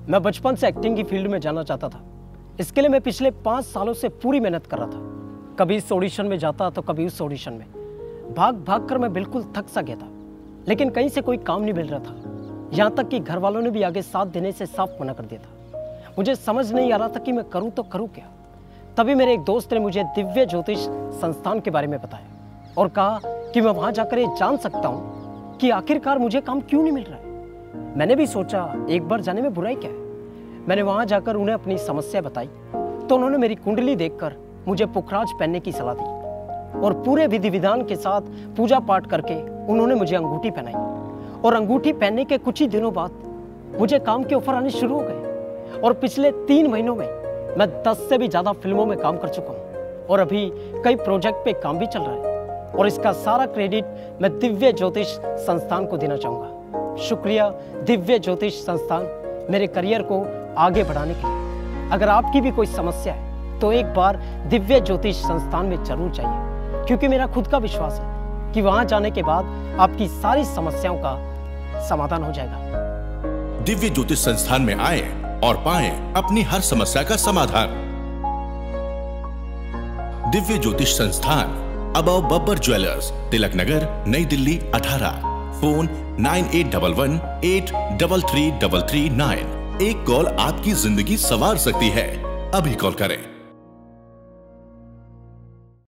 मैं बचपन से एक्टिंग की फील्ड में जाना चाहता था। इसके लिए मैं पिछले 5 सालों से पूरी मेहनत कर रहा था। कभी इस ऑडिशन में जाता तो कभी उस ऑडिशन में। भाग भाग कर मैं बिल्कुल थक सा गया था, लेकिन कहीं से कोई काम नहीं मिल रहा था। यहाँ तक कि घर वालों ने भी आगे साथ देने से साफ मना कर दिया था। मुझे समझ नहीं आ रहा था कि मैं करूँ तो करूँ क्या। तभी मेरे एक दोस्त ने मुझे दिव्य ज्योतिष संस्थान के बारे में बताया और कहा कि मैं वहाँ जाकर ये जान सकता हूँ कि आखिरकार मुझे काम क्यों नहीं मिल रहा है। मैंने भी सोचा एक बार जाने में बुराई क्या है। मैंने वहाँ जाकर उन्हें अपनी समस्या बताई तो उन्होंने मेरी कुंडली देखकर मुझे पुखराज पहनने की सलाह दी और पूरे विधि विधान के साथ पूजा पाठ करके उन्होंने मुझे अंगूठी पहनाई। और अंगूठी पहनने के कुछ ही दिनों बाद मुझे काम के ऑफर आने शुरू हो गए और पिछले 3 महीनों में मैं 10 से भी ज़्यादा फिल्मों में काम कर चुका हूँ और अभी कई प्रोजेक्ट पे काम भी चल रहा है। और इसका सारा क्रेडिट मैं दिव्य ज्योतिष संस्थान को देना चाहूँगा। शुक्रिया दिव्य ज्योतिष संस्थान मेरे करियर को आगे बढ़ाने के लिए। अगर आपकी भी कोई समस्या है तो एक बार दिव्य ज्योतिष संस्थान में जरूर जाइए, क्योंकि मेरा खुद का विश्वास है कि वहां जाने के बाद आपकी सारी समस्याओं का समाधान हो जाएगा। दिव्य ज्योतिष संस्थान में आए और पाएं अपनी हर समस्या का समाधान। Divya Jyotish Sansthan, above Babbar jewellers, Tilak Nagar, New Delhi 18। Phone 9811 8333339। एक कॉल आपकी जिंदगी संवार सकती है। अभी कॉल करें।